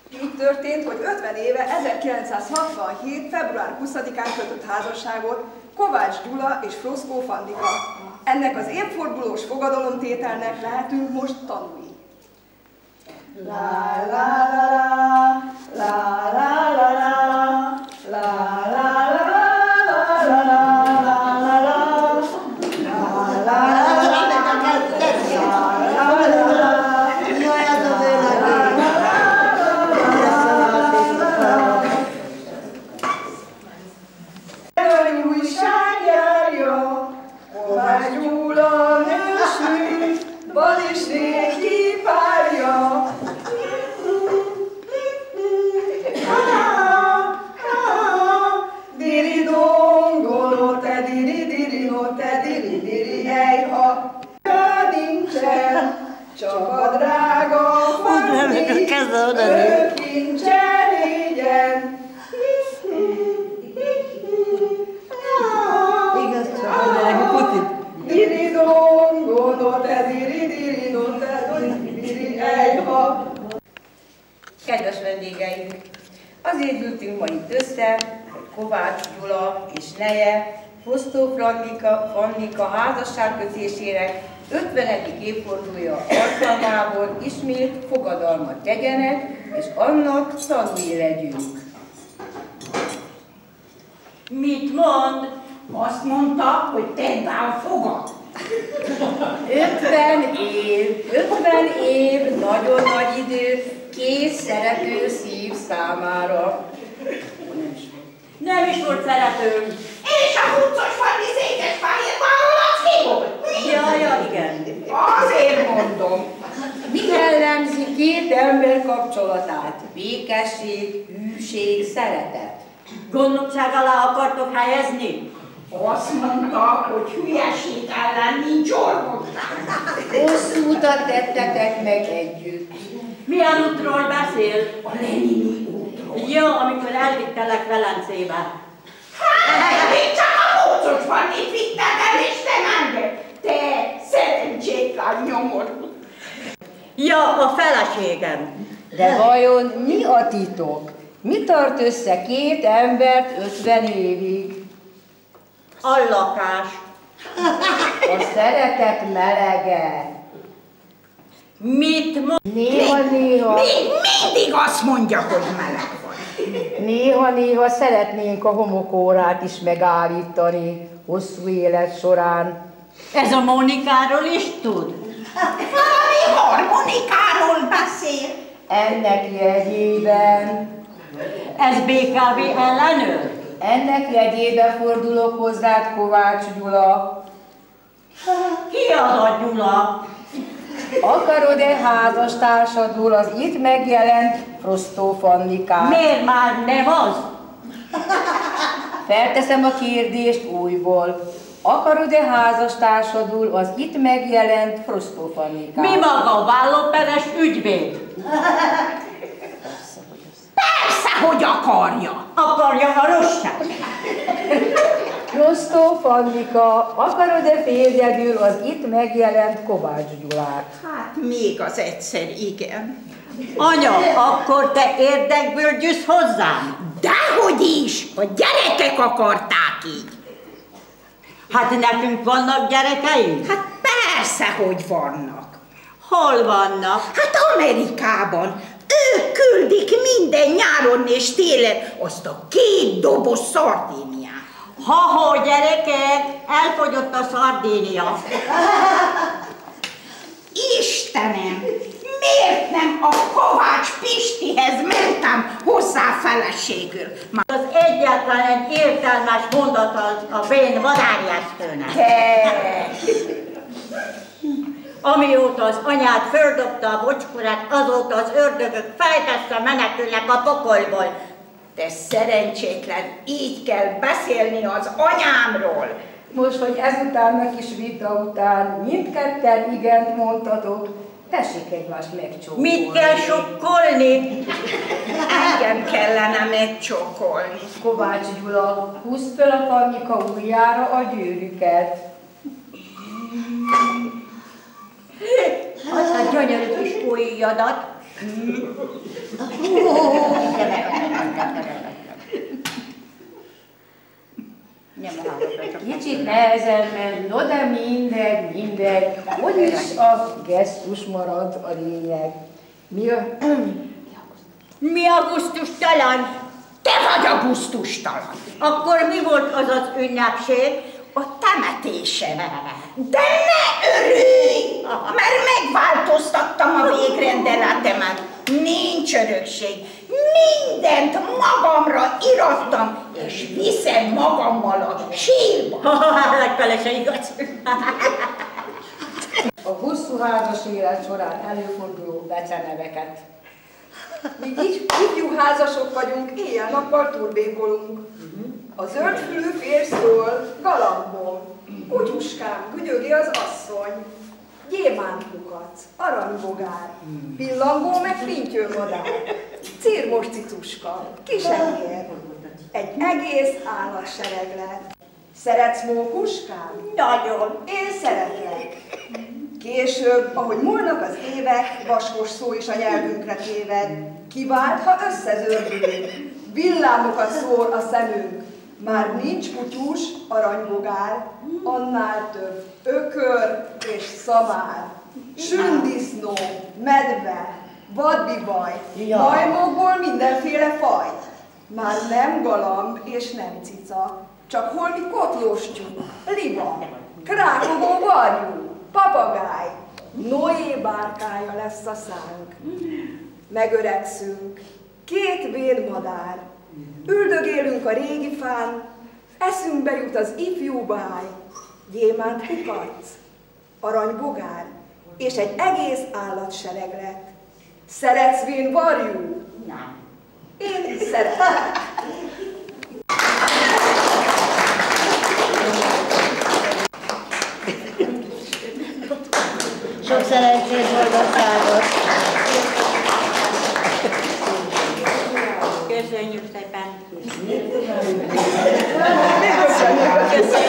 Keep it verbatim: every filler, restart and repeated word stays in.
Így történt, hogy ötven éve, ezerkilencszázhatvanhét. február huszadikán kötött házasságot Kovács Gyula és Froszkó Fannika. Ennek az évfordulós fogadalomtételnek lehetünk most tanulni. La la la la la la la la la la la csak a drága Fanni, ő kincsen légyen. Igaz, csak diri dongono, te diri diri no, te diri ejha. Kedves vendégeink! Azért ültünk ma itt össze, hogy Kovács Gyula és neje, Fosztó Fannika, Fannika házasságkötésének ötvenedik évfordulója alkalmából ismét fogadalmat tegyenek, és annak tanúi legyünk. Mit mond? Azt mondta, hogy tedd rá a fogad. ötven év, ötven év, nagyon nagy idő, két szerető szív számára. Nem is volt. Nem is volt szeretőm. És a huncos Fanni székesfehér vállal az ki volt? Ja, ja, igen. Azért mondom. Mi jellemzi két ember kapcsolatát? Békesség, hűség, szeretet. Gondnokság alá akartok helyezni? Azt mondta, hogy hülyeség ellen nincs orvosság. Hosszú utat tettetek meg együtt. Milyen útról beszél? A Lenini útról. Ja, amikor elvittelek Velencébe. Hát, még csak a huncos Fannit vitted el, és te engem. Te szerencsétlen nyomor. Ja, a feleségem. De vajon mi a titok? Mi tart össze két embert ötven évig? A lakás. A szeretet melege. Mit mond? Néha-néha... Még mindig azt mondja, hogy meleg van. Néha-néha szeretnénk a homokórát is megállítani hosszú élet során. Ez a Mónikáról is tud? Valami harmonikáról beszél. Ennek jegyében... Ez bé ká vé ellenőr? Ennek jegyében fordulok hozzád, Kovács Gyula. Ki az a Gyula? Akarod-e házastársadul az itt megjelent Frosztó Fannikát? Miért már nem az? Felteszem a kérdést újból. Akarod-e házastársadul az itt megjelent Frosztó Fannikát? Mi maga vállóperes ügyvéd? Persze, hogy akarja. Akarja a rosság? Frosztó Fannika, akarod-e férjedül az itt megjelent Kovács Gyulát? Hát még az egyszer igen. Anya, akkor te érdekből gyűjtsz hozzám? Dehogy is, a gyerekek akarták így. Hát nekünk vannak gyerekeink? Hát persze, hogy vannak. Hol vannak? Hát Amerikában. Ők küldik minden nyáron és télen azt a két doboz szardíniát. Ha-ho, gyerekek, elfogyott a szardínia. Istenem, miért nem a Kovács Pistihez mentem hozzá feleségül? Az egyetlen egy értelmes mondat az a vén madárjesztőnek. Amióta az anyád földobta a bocskorát, azóta az ördögök fejteszre menekülnek a pokolból. De szerencsétlen, így kell beszélni az anyámról. Most, hogy ezután meg is vita után mindketten igent mondtatok, tessék egymást megcsókolni. Mit kell sokkolni? Engem kellene megcsókolni. Kovács Gyula, húzd fel a Fannika ujjára a gyűrűket. Az a gyönyörű kis ujjadat. kicsit nehezen ment, no de mindegy, mindegy. Úgyis a gesztus marad a lényeg. Mi a... Mi a gusztustalan? Te vagy a gusztustalan. Akkor mi volt az az ünnepség? A temetése. De ne örülj, mert megváltoztattam a végrendeletemet. Nincs örökség. Mindent magamra irattam, és viszem magammal a sírba. Legfele se igaz. A hosszú házas élet során előforduló beceneveket. Mi így ifjú házasok vagyunk, éjjel-nappal turbékolunk. A zöldfülű férj szól galambból. Kutyuskám, gügyögi az asszony. Gyémántkukac, aranybogár, pillangó meg fintyőmadár, círmos cicuska, kisegér, egy egész állatsereglet. Szeretsz mókuskám? Nagyon. Én szeretlek. Később, ahogy múlnak az évek, vaskos szó is a nyelvünkre téved. Kivált, ha összezördülünk, villámokat szór a szemünk. Már nincs kutyus, aranybogár, annál több ökör és szamár, sündisznó, medve, vadbibaj, majmokból mindenféle faj. Már nem galamb és nem cica, csak holmi kotlós tyúk, liba, krákogó varjú, papagáj, Noé bárkája lesz a szánk. Megöregszünk, két vénmadár, üldögélünk a régi fán, eszünkbe jut az ifjú báj, gyémánt kukac, aranybogár és egy egész állatsereglet. Szeretsz vén varjú? Nem. Én szeretem. Sok szerencsét, boldogságot! Köszönjük szépen! Köszönjük!